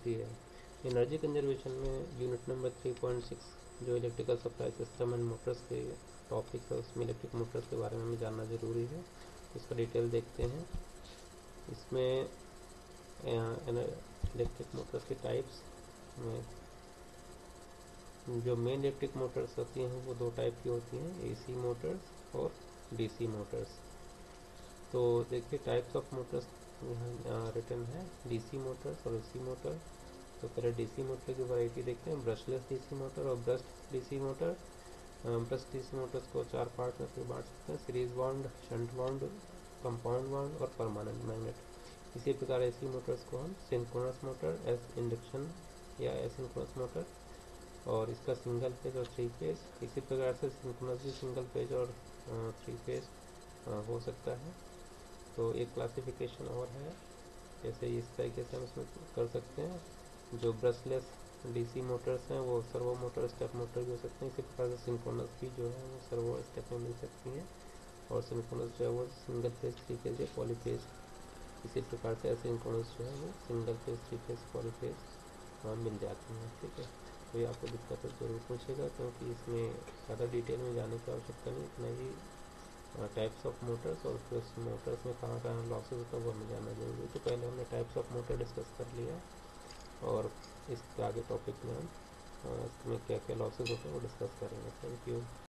सकती है। Energy conservation में यूनिट नंबर 3.6 जो electrical supply system and motors के टॉपिक है, उसमें इलेक्ट्रिक मोटर्स के बारे में हमें जानना ज़रूरी है। इसका डिटेल देखते हैं। इसमें इलेक्ट्रिक मोटर्स के टाइप्स में जो मेन इलेक्ट्रिक मोटर्स होती हैं वो दो टाइप की होती हैं, एसी मोटर्स और डीसी मोटर्स। तो देखिए टाइप्स ऑफ मोटर्स यहाँ रिटन है, डीसी मोटर्स और एसी मोटर। तो पहले डीसी मोटर की वैरायटी देखते हैं, ब्रशलेस डीसी मोटर और brushed DC motor. Brush DC motors को 4 पार्ट में फिर बांट सकते हैं, series bound, shunt bound, compound bound और परमानेंट मैग्नेट। इसी प्रकार एसी मोटर्स को हम सिंक्रोनस मोटर, एस इंडक्शन या एसिंक्रोनस मोटर, और इसका सिंगल फेज और 3 फेज। इसी प्रकार से सिंक्रोनस भी सिंगल फेज और 3 फेज हो सकता है। तो एक क्लासिफिकेशन और है, जैसे इस तरीके से हम इसमें कर सकते हैं। जो ब्रशलेस डीसी मोटर्स हैं वो सर्वो मोटर, स्टेप मोटर भी हो सकते हैं। इसी प्रकार से सिंक्रोनस भी जो है वो सर्वो स्टेप में मिल सकती हैं, और सिंक्रोनस जो है वो सिंगल फेज, 3 फेज या पॉलीफेज। इसी प्रकार से एसिंक्रोनस जो है वो सिंगल फेज, 3 फेज, पॉलीफेज मिल जाती हैं। ठीक है, तो ये आपको दिक्कत ज़रूर पूछेगा, क्योंकि इसमें ज़्यादा डिटेल में जाने की आवश्यकता नहीं, इतना ही टाइप्स ऑफ मोटर्स और फिर उस मोटर्स में कहाँ कहाँ लॉसेज होता है वो हमें जानना जरूरी है। तो पहले हमने टाइप्स ऑफ मोटर डिस्कस कर लिया, और इसके आगे टॉपिक में हम इसमें क्या क्या लॉसेज होते हैं वो डिस्कस करेंगे। Thank you.